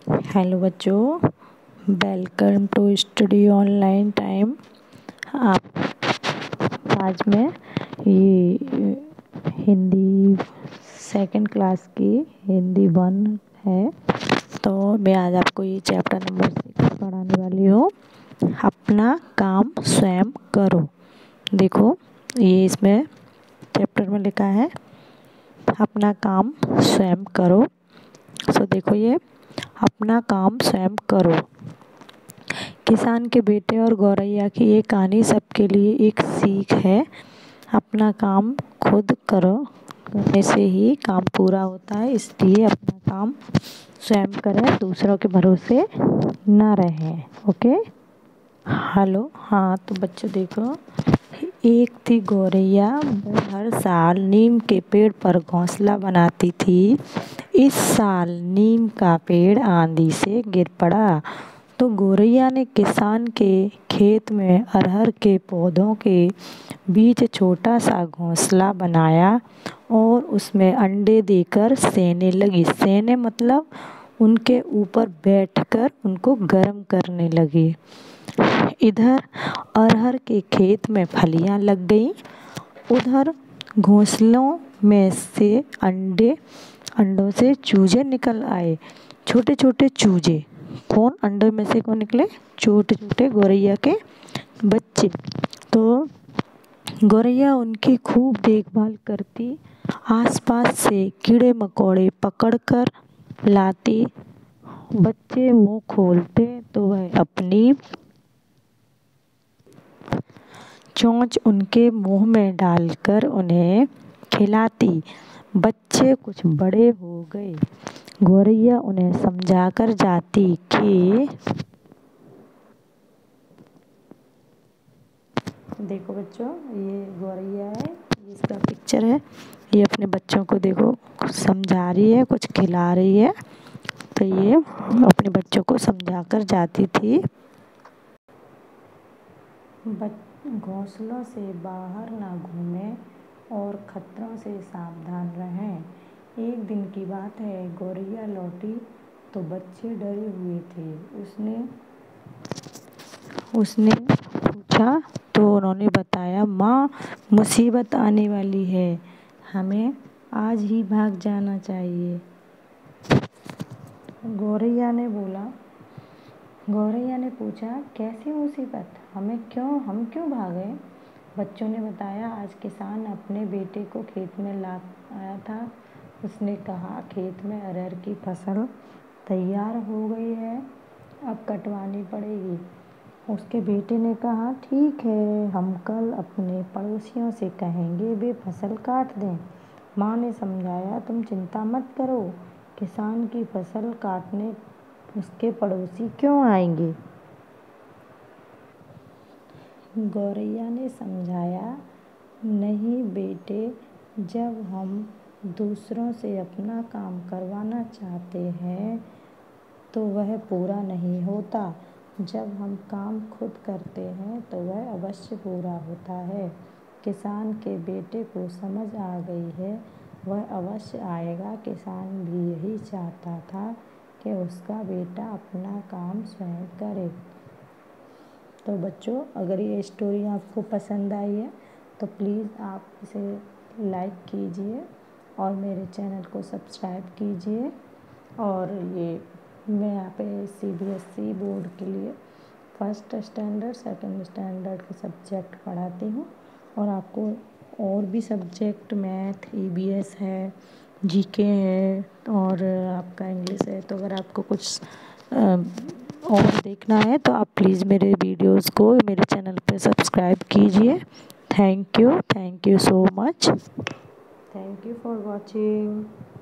Hello बच्चों, welcome to study online time. आप आज मैं ये हिंदी सेकंड क्लास की हिंदी 1 है, तो मैं आज आपको ये चैप्टर नंबर 6 पढ़ाने वाली हूँ। अपना काम स्वयं करो। देखो, ये इसमें चैप्टर में लिखा है अपना काम स्वयं करो। देखो, ये अपना काम स्वयं करो। किसान के बेटे और गौरैया की ये कहानी सबके लिए एक सीख है। अपना काम खुद करो, करने से ही काम पूरा होता है, इसलिए अपना काम स्वयं करें, दूसरों के भरोसे ना रहें। Okay, hello. हाँ, तो बच्चों देखो, एक थी गौरैया, वो हर साल नीम के पेड़ पर घोंसला बनाती थी। इस साल नीम का पेड़ आंधी से गिर पड़ा, तो गौरैया ने किसान के खेत में अरहर के पौधों के बीच छोटा सा घोंसला बनाया और उसमें अंडे देकर सेने लगी। सेने मतलब उनके ऊपर बैठकर उनको गर्म करने लगी। इधर अरहर के खेत में फलियां लग गईं, उधर घोंसलों में से अंडों से चूजे निकल आए। छोटे छोटे चूजे, कौन अंडों में से कौन निकले? छोटे छोटे गौरैया के बच्चे। तो गौरैया उनकी खूब देखभाल करती, आसपास से कीड़े मकोड़े पकड़कर लाती। बच्चे मुंह खोलते तो वह अपनी चोंच उनके मुंह में डालकर उन्हें खिलाती। बच्चे कुछ बड़े हो गए। गौरैया उन्हें समझाकर जाती कि देखो बच्चों, ये गौरैया है, ये इसका पिक्चर है। ये अपने बच्चों को देखो कुछ समझा रही है, कुछ खिला रही है। तो ये अपने बच्चों को समझाकर जाती थी। घोंसलों से बाहर ना घूमें और खतरों से सावधान रहें। एक दिन की बात है, गौरैया लौटी तो बच्चे डरे हुए थे। उसने पूछा तो उन्होंने बताया, माँ, मुसीबत आने वाली है, हमें आज ही भाग जाना चाहिए। गौरैया ने पूछा, कैसी मुसीबत? हम क्यों भागे? बच्चों ने बताया, आज किसान अपने बेटे को खेत में ला आया था। उसने कहा, खेत में अरहर की फसल तैयार हो गई है, अब कटवानी पड़ेगी। उसके बेटे ने कहा, ठीक है, हम कल अपने पड़ोसियों से कहेंगे वे फसल काट दें। माँ ने समझाया, तुम चिंता मत करो, किसान की फसल काटने उसके पड़ोसी क्यों आएंगे? गौरैया ने समझाया, नहीं बेटे, जब हम दूसरों से अपना काम करवाना चाहते हैं तो वह पूरा नहीं होता। जब हम काम खुद करते हैं तो वह अवश्य पूरा होता है। किसान के बेटे को समझ आ गई है, वह अवश्य आएगा। किसान भी यही चाहता था कि उसका बेटा अपना काम स्वयं करे। तो बच्चों, अगर ये स्टोरी आपको पसंद आई है तो प्लीज़ आप इसे लाइक कीजिए और मेरे चैनल को सब्सक्राइब कीजिए। और ये मैं यहाँ पे CBSE बोर्ड के लिए फर्स्ट स्टैंडर्ड, सेकंड स्टैंडर्ड के सब्जेक्ट पढ़ाती हूँ, और आपको और भी सब्जेक्ट मैथ, EVS है, GK है और आपका इंग्लिश है। तो अगर आपको कुछ और देखना है तो आप प्लीज़ मेरे वीडियोस को मेरे चैनल पे सब्सक्राइब कीजिए। Thank you so much. Thank you for watching.